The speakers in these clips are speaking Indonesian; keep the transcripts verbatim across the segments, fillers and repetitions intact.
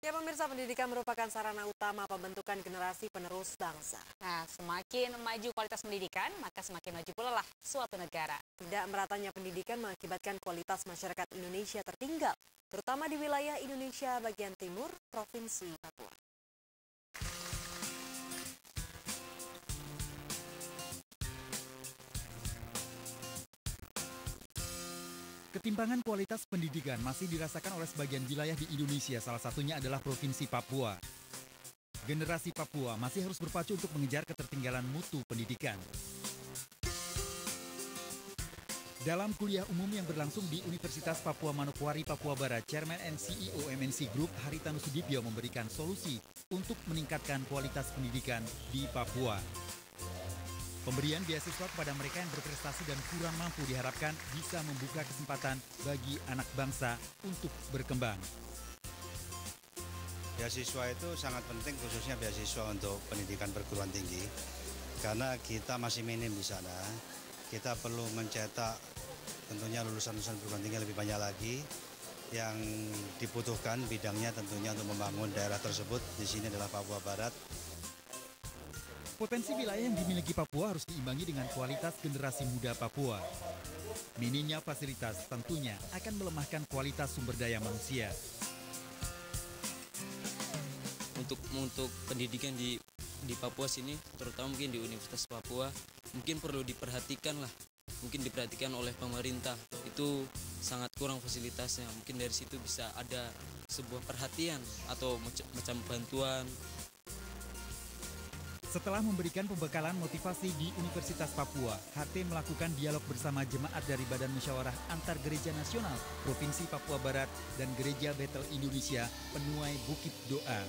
Ya pemirsa, pendidikan merupakan sarana utama pembentukan generasi penerus bangsa. Nah, semakin maju kualitas pendidikan, maka semakin maju pula lah suatu negara. Tidak meratanya pendidikan mengakibatkan kualitas masyarakat Indonesia tertinggal, terutama di wilayah Indonesia bagian timur, Provinsi Papua. Ketimpangan kualitas pendidikan masih dirasakan oleh sebagian wilayah di Indonesia, salah satunya adalah Provinsi Papua. Generasi Papua masih harus berpacu untuk mengejar ketertinggalan mutu pendidikan. Dalam kuliah umum yang berlangsung di Universitas Papua Manokwari, Papua Barat, Chairman and C E O M N C Group Haritanu Sudibyo memberikan solusi untuk meningkatkan kualitas pendidikan di Papua. Pemberian beasiswa kepada mereka yang berprestasi dan kurang mampu diharapkan bisa membuka kesempatan bagi anak bangsa untuk berkembang. Beasiswa itu sangat penting, khususnya beasiswa untuk pendidikan perguruan tinggi, karena kita masih minim di sana. Kita perlu mencetak tentunya lulusan-lulusan perguruan tinggi lebih banyak lagi. Yang dibutuhkan bidangnya tentunya untuk membangun daerah tersebut, di sini adalah Papua Barat. Potensi wilayah yang dimiliki Papua harus diimbangi dengan kualitas generasi muda Papua. Minimnya fasilitas tentunya akan melemahkan kualitas sumber daya manusia. Untuk untuk pendidikan di di Papua sini, terutama mungkin di Universitas Papua, mungkin perlu diperhatikan lah, mungkin diperhatikan oleh pemerintah. Itu sangat kurang fasilitasnya. Mungkin dari situ bisa ada sebuah perhatian atau macam bantuan. Setelah memberikan pembekalan motivasi di Universitas Papua, H T melakukan dialog bersama jemaat dari Badan Musyawarah Antar Gereja Nasional Provinsi Papua Barat dan Gereja Bethel Indonesia Penuai Bukit Doa.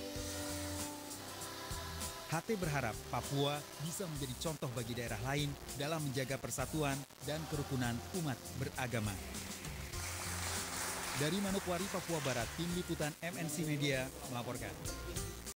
H T berharap Papua bisa menjadi contoh bagi daerah lain dalam menjaga persatuan dan kerukunan umat beragama. Dari Manokwari, Papua Barat, Tim Liputan M N C Media melaporkan.